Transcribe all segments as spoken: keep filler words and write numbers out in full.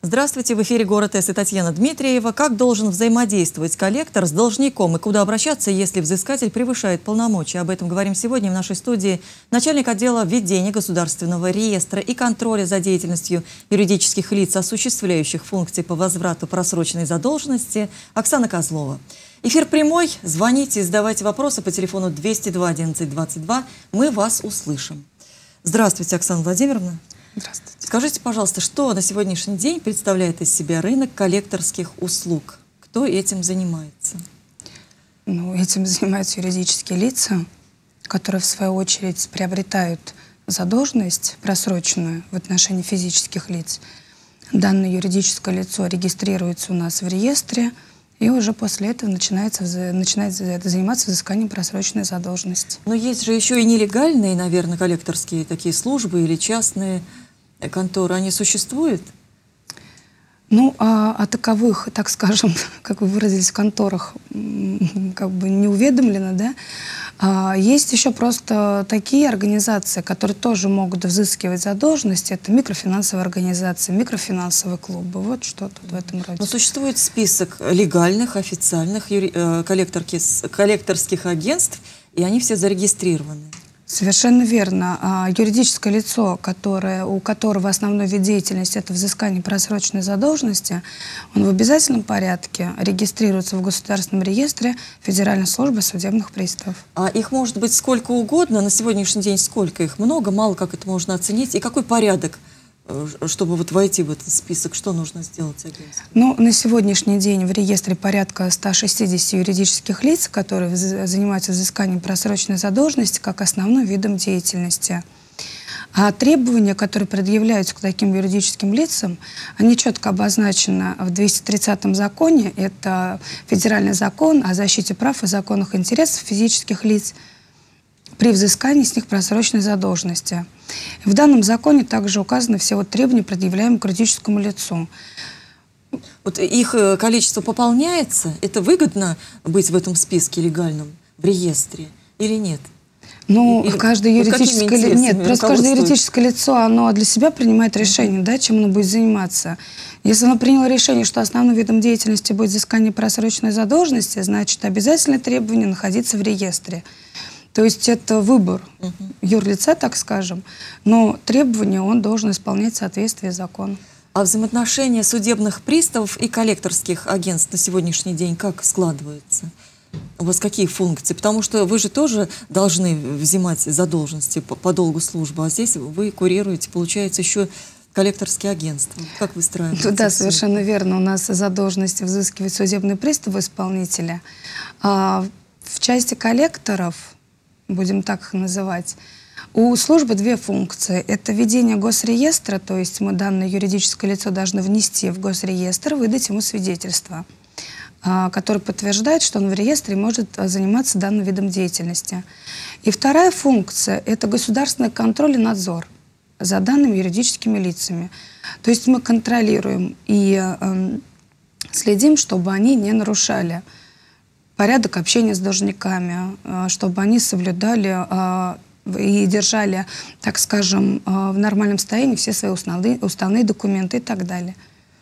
Здравствуйте, в эфире «Город С» и Татьяна Дмитриева. Как должен взаимодействовать коллектор с должником и куда обращаться, если взыскатель превышает полномочия? Об этом говорим сегодня в нашей студии начальник отдела ведения государственного реестра и контроля за деятельностью юридических лиц, осуществляющих функции по возврату просроченной задолженности, Оксана Козлова. Эфир прямой. Звоните, задавайте вопросы по телефону двести два одиннадцать двадцать два. Мы вас услышим. Здравствуйте, Оксана Владимировна. Здравствуйте. Скажите, пожалуйста, что на сегодняшний день представляет из себя рынок коллекторских услуг? Кто этим занимается? Ну, этим занимаются юридические лица, которые, в свою очередь, приобретают задолженность просроченную в отношении физических лиц. Данное юридическое лицо регистрируется у нас в реестре, и уже после этого начинается, начинает заниматься взысканием просроченной задолженности. Но есть же еще и нелегальные, наверное, коллекторские такие службы или частные конторы. Они существуют? Ну, а о таковых, так скажем, как вы выразились, в конторах как бы не уведомлено, да? А есть еще просто такие организации, которые тоже могут взыскивать задолженности. Это микрофинансовые организации, микрофинансовые клубы. Вот что тут в этом роде. Но существует список легальных, официальных юри... коллекторских агентств, и они все зарегистрированы. Совершенно верно. А юридическое лицо, которое, у которого основной вид деятельности – это взыскание просроченной задолженности, он в обязательном порядке регистрируется в государственном реестре Федеральной службы судебных приставов. А их может быть сколько угодно. На сегодняшний день сколько их? Много, мало, как это можно оценить? И какой порядок, чтобы вот войти в этот список? Что нужно сделать агентству? Ну, на сегодняшний день в реестре порядка ста шестидесяти юридических лиц, которые занимаются взысканием просроченной задолженности как основным видом деятельности. А требования, которые предъявляются к таким юридическим лицам, они четко обозначены в двухсот тридцатом законе. Это федеральный закон о защите прав и законных интересов физических лиц при взыскании с них просроченной задолженности. В данном законе также указаны все вот требования, предъявляемые к юридическому лицу. Вот их количество пополняется? Это выгодно быть в этом списке легальном, в реестре или нет? Ну, Или, каждое юридическое вот ли... Нет, просто каждое юридическое лицо, оно для себя принимает решение, да, чем оно будет заниматься. Если оно приняло решение, что основным видом деятельности будет взыскание просроченной задолженности, значит, обязательное требование находиться в реестре. То есть это выбор uh-huh. юрлица, так скажем, но требования он должен исполнять в соответствии с законом. А взаимоотношения судебных приставов и коллекторских агентств на сегодняшний день как складываются? У вас какие функции? Потому что вы же тоже должны взимать задолженности по, по долгу службы, а здесь вы курируете, получается, еще коллекторские агентства. Как выстраиваете? Да, совершенно верно. У нас задолженности взыскивают судебные приставы исполнителя. А в части коллекторов, будем так их называть, у службы две функции. Это ведение госреестра, то есть мы данное юридическое лицо должны внести в госреестр, выдать ему свидетельство, который подтверждает, что он в реестре может заниматься данным видом деятельности. И вторая функция – это государственный контроль и надзор за данными юридическими лицами. То есть мы контролируем и э, следим, чтобы они не нарушали порядок общения с должниками, чтобы они соблюдали и держали, так скажем, в нормальном состоянии все свои уставные, уставные документы и так далее.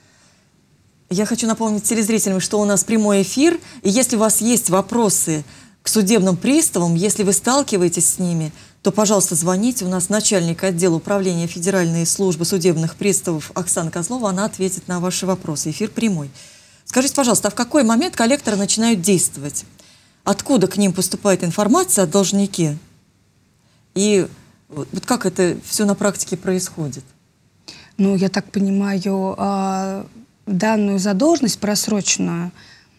Я хочу напомнить телезрителям, что у нас прямой эфир, и если у вас есть вопросы к судебным приставам, если вы сталкиваетесь с ними, то, пожалуйста, звоните. У нас начальник отдела управления Федеральной службы судебных приставов Оксана Козлова, она ответит на ваши вопросы. Эфир прямой. Скажите, пожалуйста, а в какой момент коллекторы начинают действовать? Откуда к ним поступает информация о должнике? И вот как это все на практике происходит? Ну, я так понимаю, данную задолженность просроченную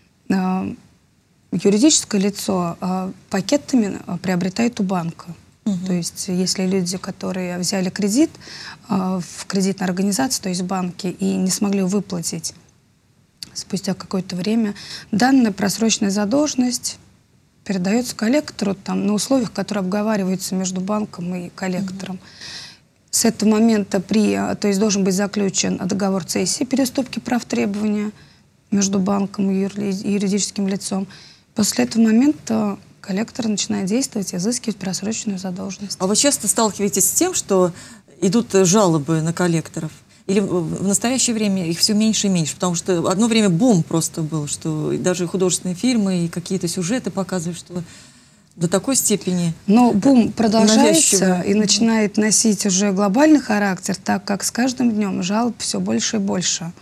юридическое лицо пакетами приобретает у банка. Угу. То есть, если люди, которые взяли кредит в кредитной организации, то есть в банке, и не смогли выплатить спустя какое-то время, данная просроченная задолженность передается коллектору там, на условиях, которые обговариваются между банком и коллектором. Mm-hmm. С этого момента при, то есть должен быть заключен договор цессии, переступки прав требования между банком и юридическим лицом. После этого момента коллектор начинает действовать и изыскивать просроченную задолженность. А вы часто сталкиваетесь с тем, что идут жалобы на коллекторов? Или в настоящее время их все меньше и меньше? Потому что одно время бум просто был, что даже художественные фильмы и какие-то сюжеты показывают, что до такой степени. Но бум продолжается навязчиво. и начинает носить уже глобальный характер, так как с каждым днем жалоб все больше и больше.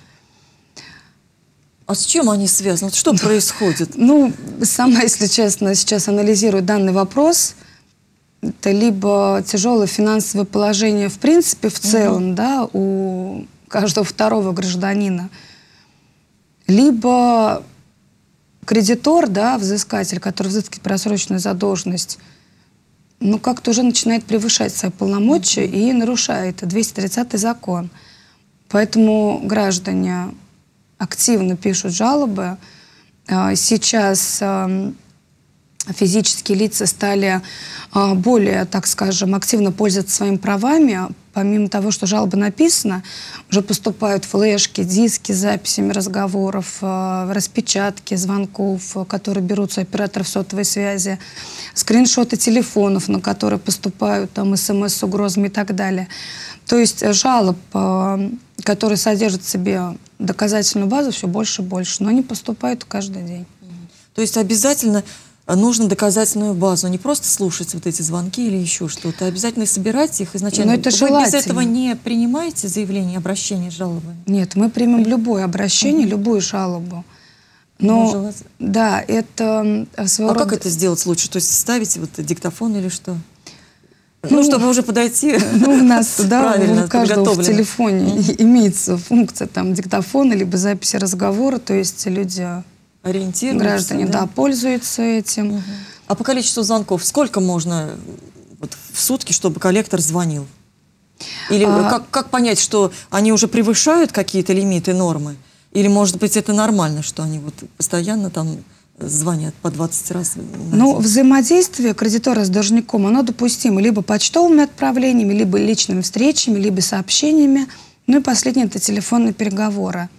А с чем они связаны? Вот что происходит? Ну, сама, если честно, сейчас анализирую данный вопрос. Это либо тяжелое финансовое положение в принципе, в целом, угу. да, у каждого второго гражданина, либо кредитор, да, взыскатель, который взыскивает просроченную задолженность, ну, как-то уже начинает превышать свои полномочия угу. и нарушает двести тридцатый закон. Поэтому граждане активно пишут жалобы. Сейчас физические лица стали более, так скажем, активно пользоваться своими правами. Помимо того, что жалоба написана, уже поступают флешки, диски с записями разговоров, распечатки звонков, которые берутся у операторов сотовой связи, скриншоты телефонов, на которые поступают там смс с угрозами и так далее. То есть жалоб, которые содержат в себе доказательную базу, все больше и больше, но они поступают каждый день. То есть обязательно нужно доказательную базу, не просто слушать вот эти звонки или еще что-то, а обязательно собирать их изначально. Но это Вы желательно. без этого не принимаете заявление, обращение с жалобами? Нет, мы примем любое обращение, угу. любую жалобу. Но, ну, да, это своего А рода... как это сделать лучше? То есть ставите вот диктофон или что? Ну, ну чтобы уже подойти. Ну, у нас, да, у каждого в телефоне mm-hmm. имеется функция там диктофона, либо записи разговора, то есть люди, граждане, да, да пользуются этим. Mm-hmm. А по количеству звонков сколько можно вот, в сутки, чтобы коллектор звонил? Или а... как, как понять, что они уже превышают какие-то лимиты, нормы? Или, может быть, это нормально, что они вот постоянно там звонят по двадцать раз? Ну, взаимодействие кредитора с должником, оно допустимо либо почтовыми отправлениями, либо личными встречами, либо сообщениями. Ну и последнее – это телефонные переговоры.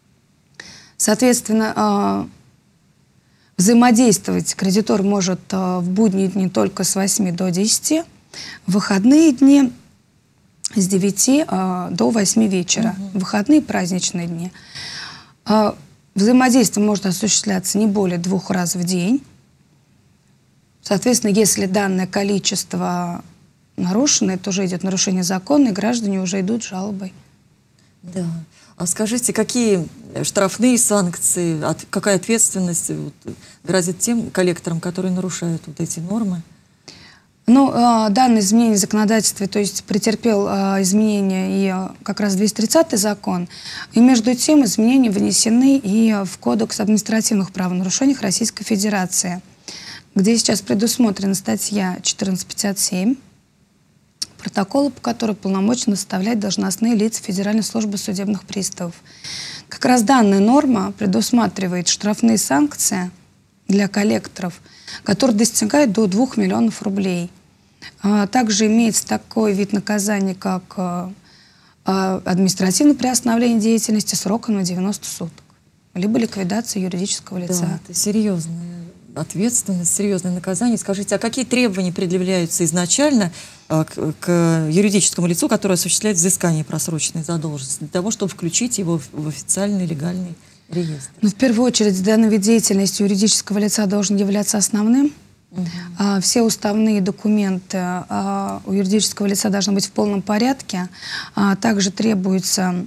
Соответственно, взаимодействовать кредитор может в будние дни только с восьми до десяти, в выходные дни с девяти до восьми вечера, угу. выходные и праздничные дни. Взаимодействие может осуществляться не более двух раз в день. Соответственно, если данное количество нарушено, это уже идет нарушение закона, и граждане уже идут с жалобой. Да. А скажите, какие штрафные санкции, от, какая ответственность вот, грозит тем коллекторам, которые нарушают вот эти нормы? Ну, данное изменение законодательства, то есть претерпел изменения и как раз двести тридцатый закон, и между тем изменения внесены и в Кодекс административных правонарушений Российской Федерации, где сейчас предусмотрена статья четырнадцать пятьдесят семь, протокола, по которой полномочно составлять должностные лица Федеральной службы судебных приставов. Как раз данная норма предусматривает штрафные санкции для коллекторов, которые достигают до двух миллионов рублей. Также имеется такой вид наказания, как административное приостановление деятельности сроком на девяносто суток, либо ликвидация юридического лица. Да, это серьезная ответственность, серьезное наказание. Скажите, а какие требования предъявляются изначально к, к юридическому лицу, которое осуществляет взыскание просроченной задолженности, для того, чтобы включить его в, в официальный легальный реестр? Ну, в первую очередь, данный вид деятельности юридического лица должен являться основным. Угу. А, все уставные документы а, у юридического лица должны быть в полном порядке. А, также требуется,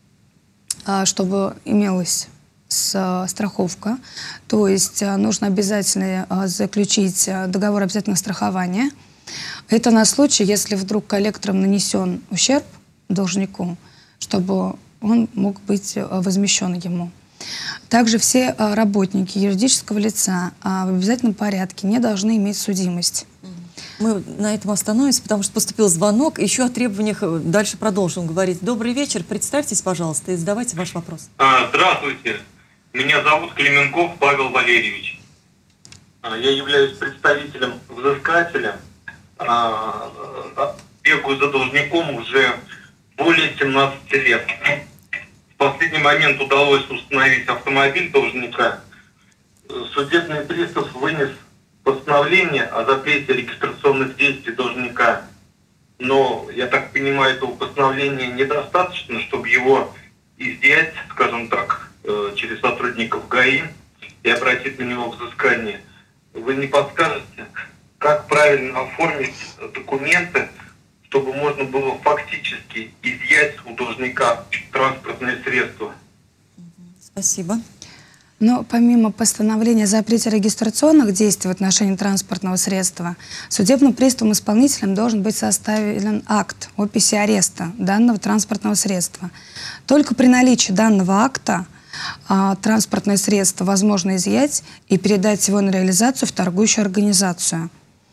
а, чтобы имелась с, а, страховка. То есть а, нужно обязательно а, заключить а, договор обязательного страхования. Это на случай, если вдруг коллектором нанесен ущерб должнику, чтобы он мог быть а, возмещен ему. Также все а, работники юридического лица а, в обязательном порядке не должны иметь судимость. Мы на этом остановимся, потому что поступил звонок. Еще о требованиях дальше продолжим говорить. Добрый вечер. Представьтесь, пожалуйста, и задавайте ваш вопрос. А, здравствуйте. Меня зовут Клименков Павел Валерьевич. А, я являюсь представителем взыскателя. А, а, бегаю за должником уже более семнадцати лет. В последний момент удалось установить автомобиль должника. Судебный пристав вынес постановление о запрете регистрационных действий должника. Но, я так понимаю, этого постановления недостаточно, чтобы его его изъять, скажем так, э, через сотрудников ГАИ и обратить на него взыскание. Вы не подскажете, как правильно оформить документы, чтобы можно было фактически изъять у должника транспортные средства? Спасибо. Но помимо постановления о запрете регистрационных действий в отношении транспортного средства, судебным приставом исполнителем должен быть составлен акт описи ареста данного транспортного средства. Только при наличии данного акта а, транспортное средство возможно изъять и передать его на реализацию в торгующую организацию.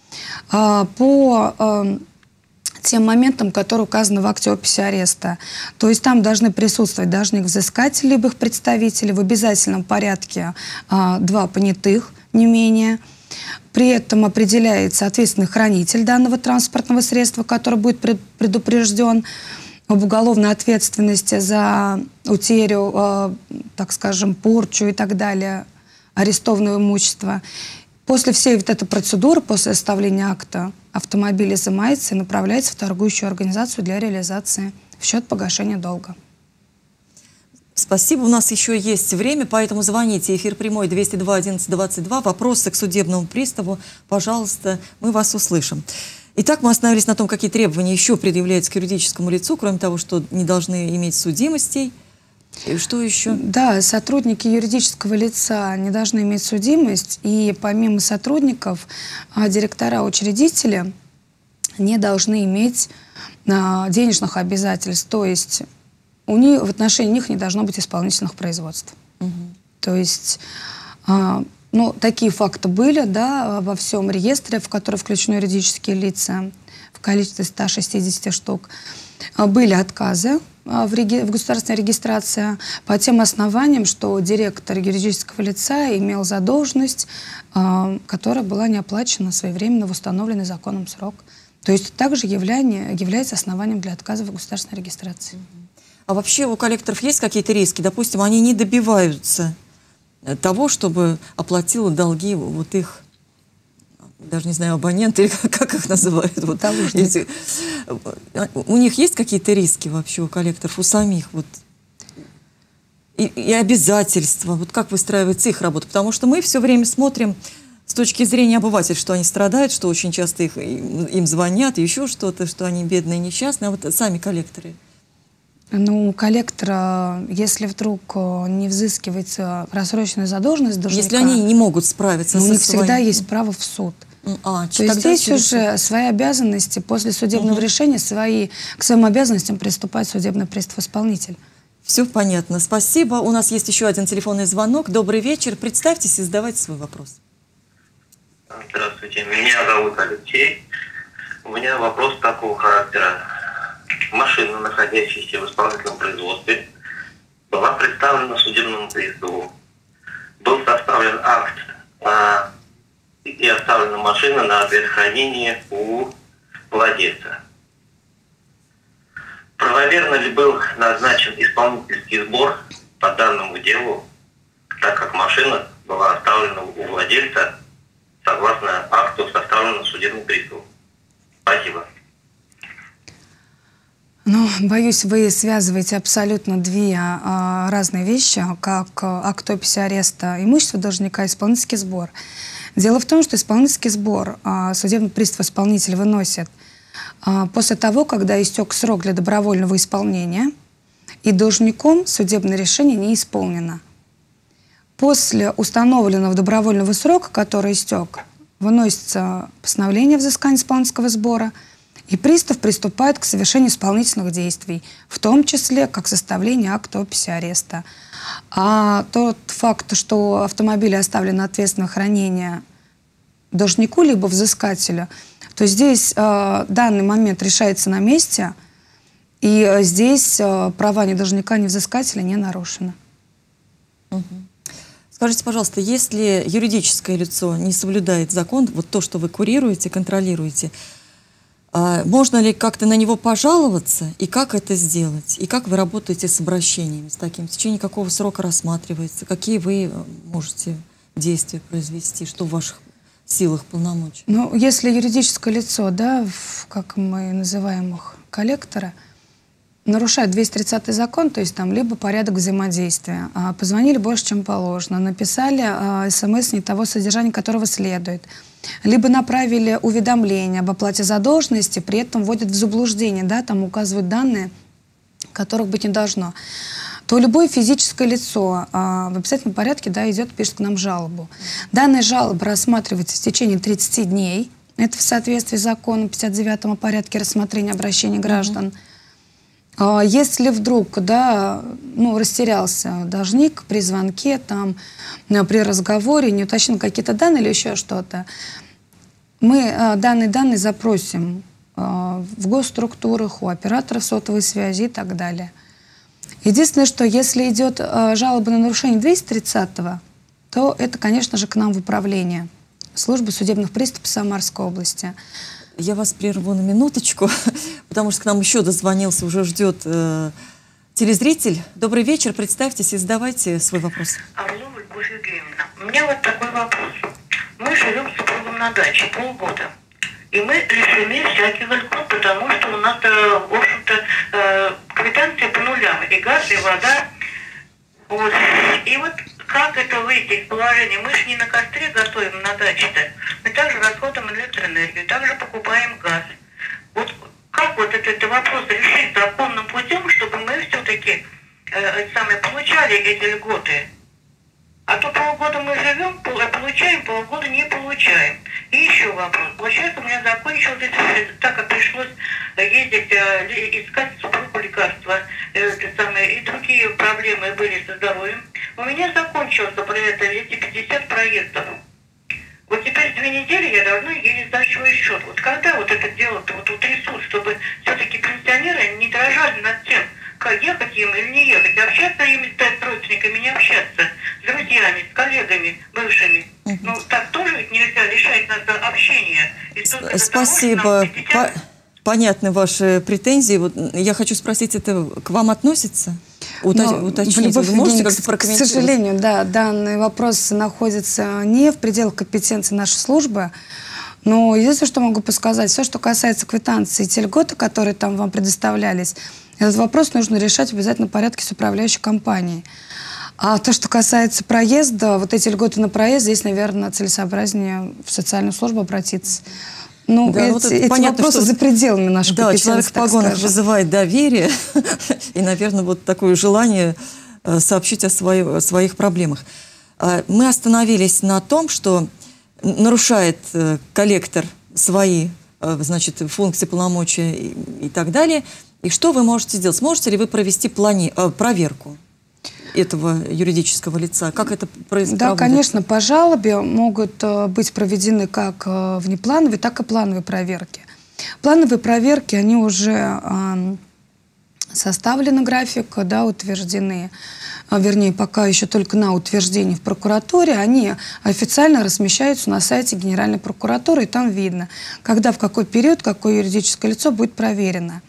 А, по а, тем моментам, которые указаны в акте описи ареста. То есть там должны присутствовать должник-взыскатель, либо их представители, в обязательном порядке а, два понятых, не менее. При этом определяется ответственный хранитель данного транспортного средства, который будет предупрежден об уголовной ответственности за утерю, а, так скажем, порчу и так далее, арестованного имущества. После всей вот этой процедуры, после составления акта, автомобиль изымается и направляется в торгующую организацию для реализации в счет погашения долга. Спасибо. У нас еще есть время, поэтому звоните. Эфир прямой двести два одиннадцать двадцать два. Вопросы к судебному приставу, пожалуйста, мы вас услышим. Итак, мы остановились на том, какие требования еще предъявляются к юридическому лицу, кроме того, что не должны иметь судимостей. И что еще? Да, сотрудники юридического лица не должны иметь судимость, и помимо сотрудников, директора-учредители не должны иметь а, денежных обязательств, то есть у них, в отношении них не должно быть исполнительных производств. Угу. То есть, а, ну, такие факты были, да, во всем реестре, в который включены юридические лица в количестве ста шестидесяти штук. Были отказы в, реги в государственной регистрации по тем основаниям, что директор юридического лица имел задолженность, э, которая была не оплачена своевременно в установленный законом срок. То есть также явление, является основанием для отказа в государственной регистрации. А вообще у коллекторов есть какие-то риски? Допустим, они не добиваются того, чтобы оплатил долги вот их, даже не знаю, абоненты, или как их называют. Вот, эти, у них есть какие-то риски вообще у коллекторов, у самих? Вот, и, и обязательства, вот как выстраивается их работа? Потому что мы все время смотрим с точки зрения обывателей, что они страдают, что очень часто их, им звонят, еще что-то, что они бедные, несчастные, а вот сами коллекторы. Ну, у коллектора, если вдруг не взыскивается просроченная задолженность должника... Если они не могут справиться ну, со у них своим... всегда есть право в суд. А, То есть здесь через... уже свои обязанности, после судебного угу. решения, свои, к своим обязанностям приступает судебный пристав-исполнитель. Все понятно. Спасибо. У нас есть еще один телефонный звонок. Добрый вечер. Представьтесь и задавайте свой вопрос. Здравствуйте. Меня зовут Алексей. У меня вопрос такого характера. Машина, находящаяся в исполнительном производстве, была представлена судебному приставу. Был составлен акт а, и оставлена машина на предхранение у владельца. Правомерно ли был назначен исполнительский сбор по данному делу, так как машина была оставлена у владельца согласно акту, составленному судебным приставом? Спасибо. Ну, боюсь, вы связываете абсолютно две а, разные вещи, как акт описи ареста имущества должника и исполнительский сбор. Дело в том, что исполнительский сбор а, судебный пристав-исполнитель выносит а, после того, когда истек срок для добровольного исполнения, и должником судебное решение не исполнено. После установленного добровольного срока, который истек, выносится постановление о взыскании исполнительского сбора, и пристав приступает к совершению исполнительных действий, в том числе как составление акта описи ареста. А тот факт, что автомобиль оставлен на ответственное хранение должнику либо взыскателю, то здесь э, данный момент решается на месте, и э, здесь э, права ни должника, ни взыскателя не нарушены. Угу. Скажите, пожалуйста, если юридическое лицо не соблюдает закон, вот то, что вы курируете, контролируете, можно ли как-то на него пожаловаться, и как это сделать? И как вы работаете с обращениями с таким? В течение какого срока рассматривается? Какие вы можете действия произвести? Что в ваших силах, полномочий? Ну, если юридическое лицо, да, в, как мы называем их, коллектора, нарушают двести тридцатый закон, то есть там либо порядок взаимодействия, а, позвонили больше, чем положено, написали а, смс не того содержания, которого следует, либо направили уведомление об оплате задолженности, при этом вводят в заблуждение, да, там указывают данные, которых быть не должно, то любое физическое лицо а, в обязательном порядке, да, идет, пишет к нам жалобу. Данная жалоба рассматривается в течение тридцати дней. Это в соответствии с законом пятьдесят девятом о порядке рассмотрения обращений граждан. Mm-hmm. а, если вдруг, да, ну, растерялся должник при звонке, там, при разговоре, не уточнил какие-то данные или еще что-то, мы а, данные данные запросим а, в госструктурах, у операторов сотовой связи и так далее. Единственное, что если идет э, жалоба на нарушение двести тридцатого, то это, конечно же, к нам в управление службы судебных приставов Самарской области. Я вас прерву на минуточку, потому что к нам еще дозвонился, уже ждет э, телезритель. Добрый вечер, представьтесь и задавайте свой вопрос. Алло, Любовь Евгеньевна, у меня вот такой вопрос. Мы живем с супругом на даче полгода. И мы лишены всяких льгот, потому что у нас, в общем-то, квитанции по нулям, и газ, и вода. Вот. И вот как это выйти из положения? Мы же не на костре готовим на даче-то. Мы также расходуем электроэнергию, также покупаем газ. Вот как вот этот, этот вопрос решить законным путем, чтобы мы все-таки э, сами получали эти льготы? А то полгода мы живем, получаем, полгода не получаем. И еще вопрос. Получается, у меня закончилось, так как пришлось ездить, искать супругу лекарства, это самое, и другие проблемы были со здоровьем. У меня закончилось про это эти пятьдесят проектов. Вот теперь две недели я должна ей сдать свой счет. Вот когда вот это дело-то вот утрясут, чтобы все-таки пенсионеры не дрожали над тем, как ехать им или не ехать, общаться им с родственниками, не общаться, с друзьями, с коллегами бывшими. Uh-huh. Ну, так тоже ведь нельзя, лишать нас общения. Спасибо. По- понятны ваши претензии. Вот я хочу спросить, это к вам относится? Уточ... Уточнить. Вы можете как-то прокомментировать? К сожалению, да, данный вопрос находится не в пределах компетенции нашей службы. Но единственное, что могу подсказать, все, что касается квитанции, те льготы, которые там вам предоставлялись, этот вопрос нужно решать в обязательном порядке с управляющей компанией. А то, что касается проезда, вот эти льготы на проезд, здесь, наверное, целесообразнее в социальную службу обратиться. Ну, да, эти, вот эти понятно, вопросы что за пределами нашей да, компетенции, человек в погонах скажем. вызывает доверие и, наверное, вот такое желание сообщить о, своих, о своих проблемах. Мы остановились на том, что нарушает коллектор свои, значит, функции, полномочия и, и так далее. И что вы можете сделать? Сможете ли вы провести плани... проверку этого юридического лица? Как это происходит? Да, конечно, по жалобе могут быть проведены как внеплановые, так и плановые проверки. Плановые проверки, они уже э, составлены график, да, утверждены, вернее, пока еще только на утверждении в прокуратуре, они официально размещаются на сайте Генеральной прокуратуры, и там видно, когда, в какой период, какое юридическое лицо будет проверено.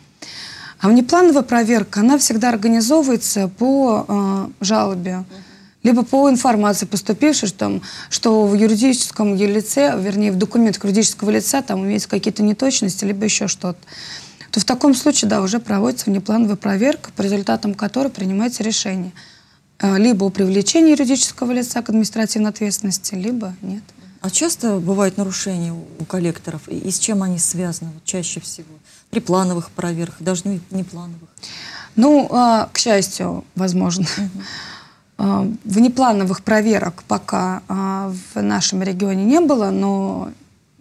А внеплановая проверка, она всегда организовывается по э, жалобе, либо по информации, поступившей, что, что в юридическом лице, вернее, в документах юридического лица там имеются какие-то неточности, либо еще что-то. То в таком случае, да, уже проводится внеплановая проверка, по результатам которой принимается решение. Э, либо о привлечении юридического лица к административной ответственности, либо нет. А часто бывают нарушения у коллекторов? И, и с чем они связаны вот, чаще всего? При плановых проверках, даже не, не плановых? Ну, э, к счастью, возможно. Угу. Э, внеплановых проверок пока э, в нашем регионе не было, но,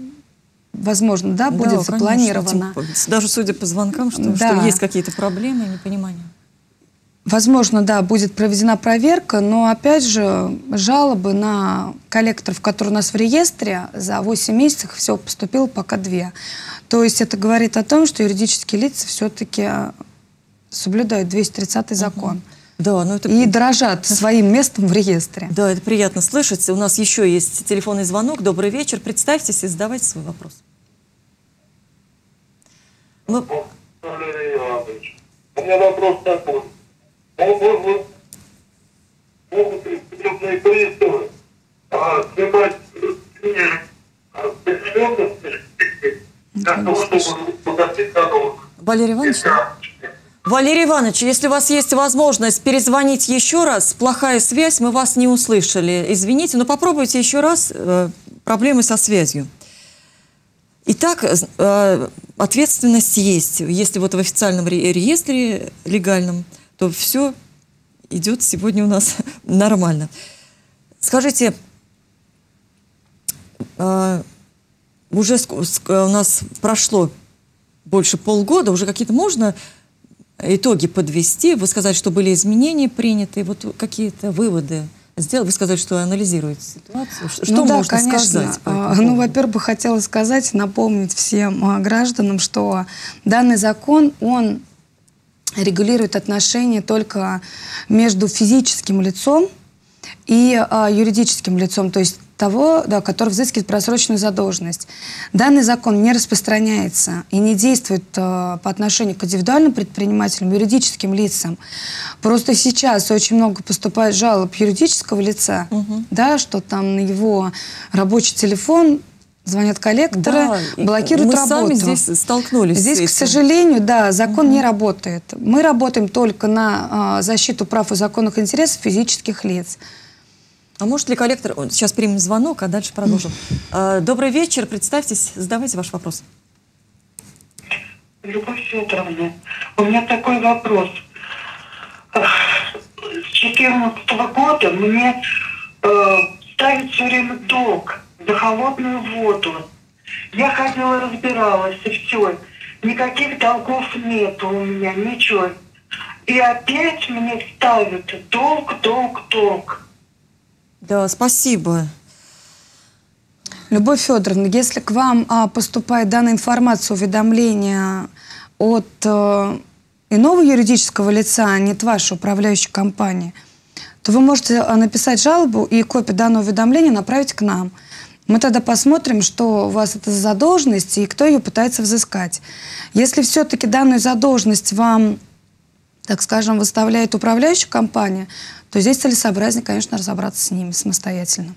возможно, да, будет да, запланировано. Конечно, даже судя по звонкам, что, да. что есть какие-то проблемы, непонимания. Возможно, да, будет проведена проверка, но, опять же, жалобы на коллекторов, которые у нас в реестре, за восемь месяцев всего поступило пока две. То есть это говорит о том, что юридические лица все-таки соблюдают двести тридцатый закон. Угу. Да, ну это... И дорожат своим местом в реестре. Да, это приятно слышать. У нас еще есть телефонный звонок. Добрый вечер. Представьтесь и задавайте свой вопрос. Мы... У меня вопрос такой. Могут, могут судебные приставы а, снимать пенсионности для того, чтобы погасить налог. Валерий Иванович? Валерий Иванович, если у вас есть возможность перезвонить еще раз, плохая связь, мы вас не услышали. Извините, но попробуйте еще раз. Э, проблемы со связью. Итак, э, ответственность есть. Если вот в официальном ре реестре легальном, то все идет сегодня у нас нормально. Скажите, э, уже у нас прошло больше полгода, уже какие-то можно итоги подвести? Вы сказали, что были изменения приняты, вот какие-то выводы сделали. Вы сказали, что анализируете ситуацию. Что ну, да, можно конечно. сказать? Ну, во-первых, хотела сказать, напомнить всем гражданам, что данный закон, он регулирует отношения только между физическим лицом и а, юридическим лицом, то есть того, да, который взыскивает просроченную задолженность. Данный закон не распространяется и не действует э, по отношению к индивидуальным предпринимателям, юридическим лицам. Просто сейчас очень много поступает жалоб юридического лица, угу. да, что там на его рабочий телефон звонят коллекторы, да, блокируют мы работу. Мы сами здесь столкнулись Здесь, с этим. к сожалению, да, закон угу. не работает. Мы работаем только на э, защиту прав и законных интересов физических лиц. А может ли коллектор... Сейчас примем звонок, а дальше продолжим. Добрый вечер, представьтесь, задавайте ваш вопрос. Любовь Федоровна, у меня такой вопрос. С две тысячи четырнадцатого года мне э, ставят все время долг за холодную воду. Я ходила, разбиралась, и все. Никаких долгов нету у меня, ничего. И опять мне ставят долг, долг, долг. Да, спасибо. Любовь Федоровна, если к вам а, поступает данная информация, уведомление от а, иного юридического лица, а не от вашей управляющей компании, то вы можете а, написать жалобу и копию данного уведомления направить к нам. Мы тогда посмотрим, что у вас это за задолженность и кто ее пытается взыскать. Если все-таки данную задолженность вам, так скажем, выставляет управляющая компания, то здесь целесообразнее, конечно, разобраться с ними самостоятельно.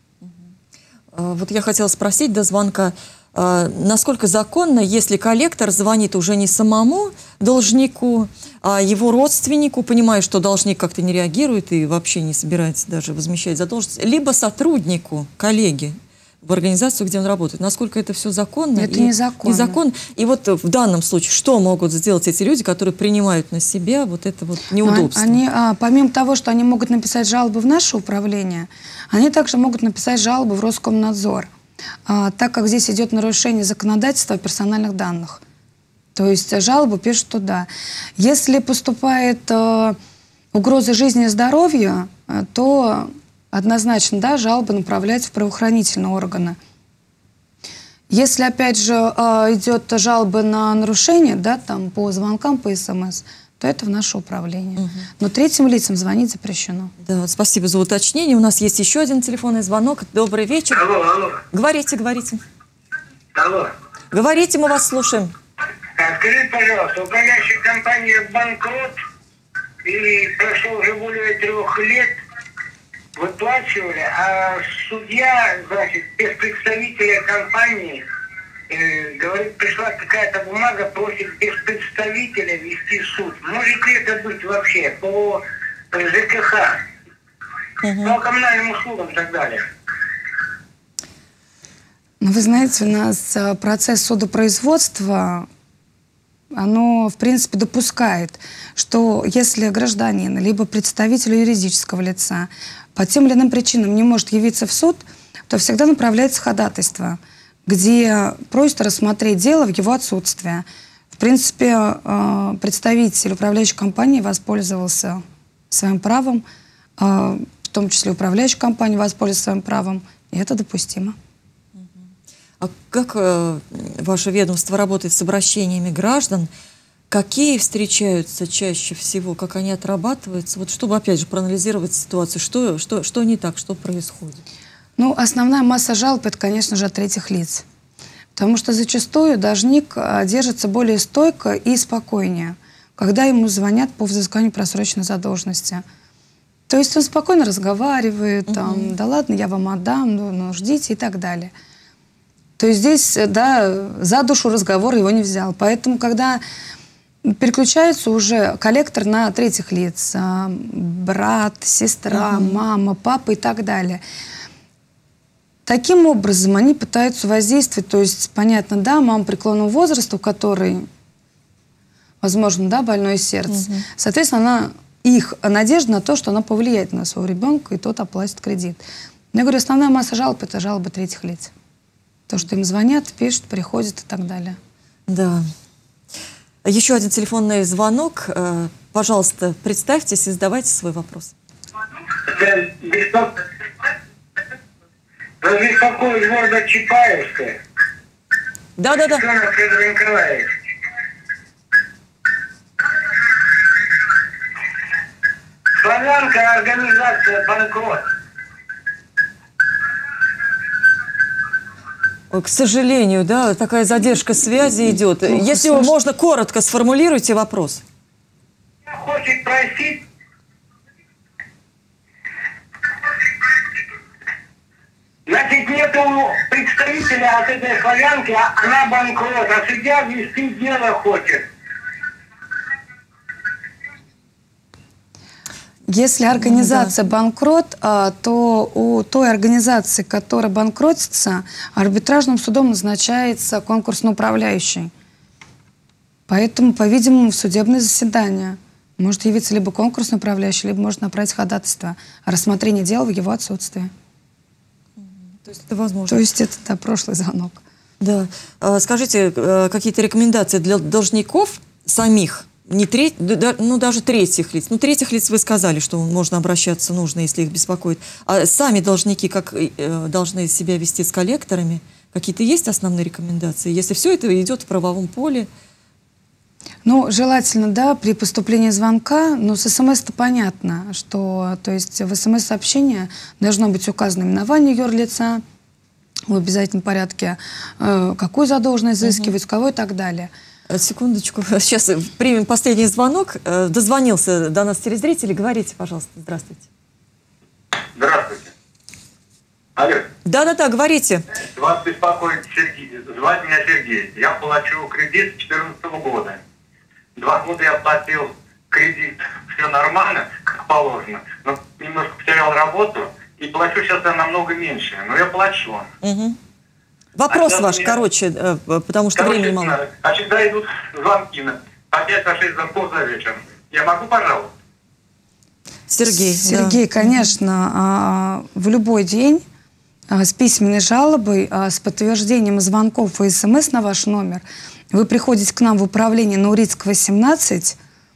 Вот я хотела спросить до звонка, насколько законно, если коллектор звонит уже не самому должнику, а его родственнику, понимая, что должник как-то не реагирует и вообще не собирается даже возмещать задолженность, либо сотруднику, коллеге в организацию, где он работает. Насколько это все законно? Это и незаконно. незаконно. И вот в данном случае, что могут сделать эти люди, которые принимают на себя вот это вот неудобство? Они, а, помимо того, что они могут написать жалобы в наше управление, они также могут написать жалобы в Роскомнадзор, а, так как здесь идет нарушение законодательства о персональных данных. То есть жалобу пишут туда. Если поступает а, угроза жизни и здоровью, а, то однозначно, да, жалоба направляется в правоохранительные органы. Если, опять же, идет жалоба на нарушение, да, там, по звонкам, по СМС, то это в наше управление. Угу. Но третьим лицам звонить запрещено. Да, спасибо за уточнение. У нас есть еще один телефонный звонок. Добрый вечер. Алло, алло. Говорите, говорите. Алло. Говорите, мы вас слушаем. А, скажите, пожалуйста, управляющая компания банкрот, и прошло уже более трех лет, выплачивали, а судья, значит, без представителя компании, э, говорит, пришла какая-то бумага, просит без представителя вести суд. Может ли это быть вообще по ЖКХ, угу. по коммунальным услугам и так далее? Ну, вы знаете, у нас процесс судопроизводства, оно, в принципе, допускает, что если гражданин, либо представитель юридического лица по тем или иным причинам не может явиться в суд, то всегда направляется ходатайство, где просят рассмотреть дело в его отсутствие. В принципе, представитель управляющей компании воспользовался своим правом, в том числе управляющая компания воспользовалась своим правом, и это допустимо. А как э, ваше ведомство работает с обращениями граждан? Какие встречаются чаще всего? Как они отрабатываются? Вот чтобы, опять же, проанализировать ситуацию. Что, что, что не так, что происходит? Ну, основная масса жалоб – это, конечно же, от третьих лиц. Потому что зачастую должник держится более стойко и спокойнее, когда ему звонят по взысканию просроченной задолженности. То есть он спокойно разговаривает, там, угу. да ладно, я вам отдам, ну, ну ждите и так далее. То есть здесь, да, за душу разговор его не взял. Поэтому, когда переключается уже коллектор на третьих лиц. а, Брат, сестра, Мгм. мама, папа и так далее. Таким образом они пытаются воздействовать. То есть, понятно, да, мама преклонного возраста, у которой, возможно, да, больное сердце. Мгм. Соответственно, она, их надежда на то, что она повлияет на своего ребенка, и тот оплатит кредит. Но я говорю, основная масса жалоб – это жалобы третьих лиц. То, что им звонят, пишут, приходят и так далее. Да. Еще один телефонный звонок. Э, Пожалуйста, представьтесь и задавайте свой вопрос. Беспокоит города Чапаевская. Да-да-да. Федор Николаевич. Славянская организация «Банкрот». Ой, к сожалению, да, такая задержка связи идет. Если слышно. можно, коротко сформулируйте вопрос. Хочет просить значит, нету представителя от этой славянки, а она банкрот, а судья вести дело хочет. Если организация банкрот, а, то у той организации, которая банкротится, арбитражным судом назначается конкурсный управляющий. Поэтому, по-видимому, в судебное заседание может явиться либо конкурсный управляющий, либо может направить ходатайство о рассмотрении дела в его отсутствии. То есть это возможно. То есть это, да, прошлый звонок. Да. А, Скажите, э, какие-то рекомендации для должников самих, не треть, да- да, ну даже третьих лиц. Ну, третьих лиц вы сказали, что можно обращаться, нужно, если их беспокоит. А сами должники как э, должны себя вести с коллекторами? Какие-то есть основные рекомендации? Если все это идет в правовом поле? Ну, желательно, да, при поступлении звонка, но с СМС-то понятно, что, то есть в СМС-сообщении должно быть указано именование юрлица, в обязательном порядке, э, какую задолженность взыскивать, кого и так далее. Э, Секундочку, сейчас примем последний звонок. Э, Дозвонился до нас телезритель. Говорите, пожалуйста. Здравствуйте. Здравствуйте. Алло. Да-да-да, говорите. Вас беспокоит Сергей. Звать меня Сергей. Я плачу кредит с две тысячи четырнадцатого года. Два года я платил кредит. Все нормально, как положено. Но немножко потерял работу. И плачу сейчас я намного меньше. Но я плачу. Мгм. Вопрос А ваш, сейчас у меня- короче, э, потому что Короче, времени мало. а всегда идут звонки. на- По пять на шесть звонков за вечер. Я могу, пожалуйста? Сергей. Сергей, да. конечно, а, в любой день а, с письменной жалобой, а, с подтверждением звонков и СМС на ваш номер, вы приходите к нам в управление на Урицкого, семнадцать,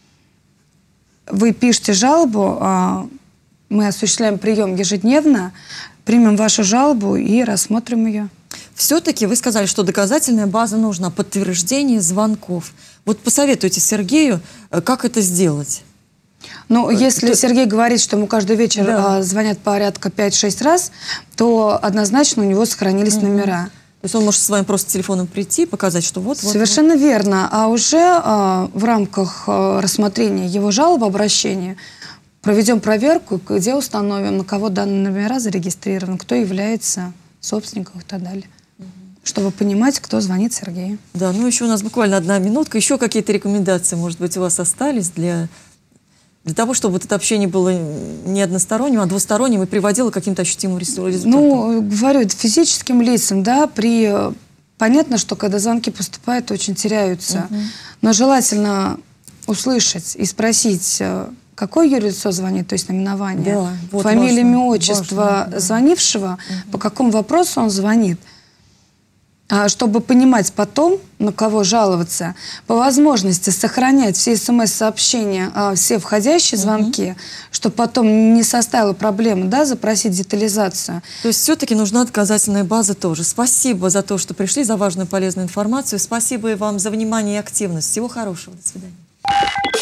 вы пишете жалобу, а, мы осуществляем прием ежедневно, примем вашу жалобу и рассмотрим ее. Все-таки вы сказали, что доказательная база нужна, подтверждение звонков. Вот посоветуйте Сергею, э, как это сделать. Ну, если то- Сергей говорит, что ему каждый вечер Да. а, звонят порядка пять-шесть раз, то однозначно у него сохранились номера. То есть он может с вами просто телефоном прийти, показать, что вот, вот, Совершенно верно. А уже а, в рамках а, рассмотрения его жалобы, обращения, проведем проверку, где установим, на кого данные номера зарегистрированы, кто является собственником и так далее. Чтобы понимать, кто звонит Сергею. вот. Да, ну еще у нас буквально одна минутка. Еще какие-то рекомендации, может быть, у вас остались для, для того, чтобы вот это общение было не односторонним, а двусторонним и приводило к каким-то ощутимым результатам? Ну, говорю, это физическим лицам, да, при... Понятно, что когда звонки поступают, очень теряются. Но желательно услышать и спросить, э, какое юрлицо звонит, то есть наименование, Да, вот фамилия, важно, имя, отчество важно, да. звонившего, по какому вопросу он звонит. А чтобы понимать потом, на кого жаловаться, по возможности сохранять все смс-сообщения, а, все входящие звонки, чтобы потом не составило проблемы, да, запросить детализацию. То есть все-таки нужна доказательная база тоже. Спасибо за то, что пришли, за важную полезную информацию. Спасибо и вам за внимание и активность. Всего хорошего. До свидания.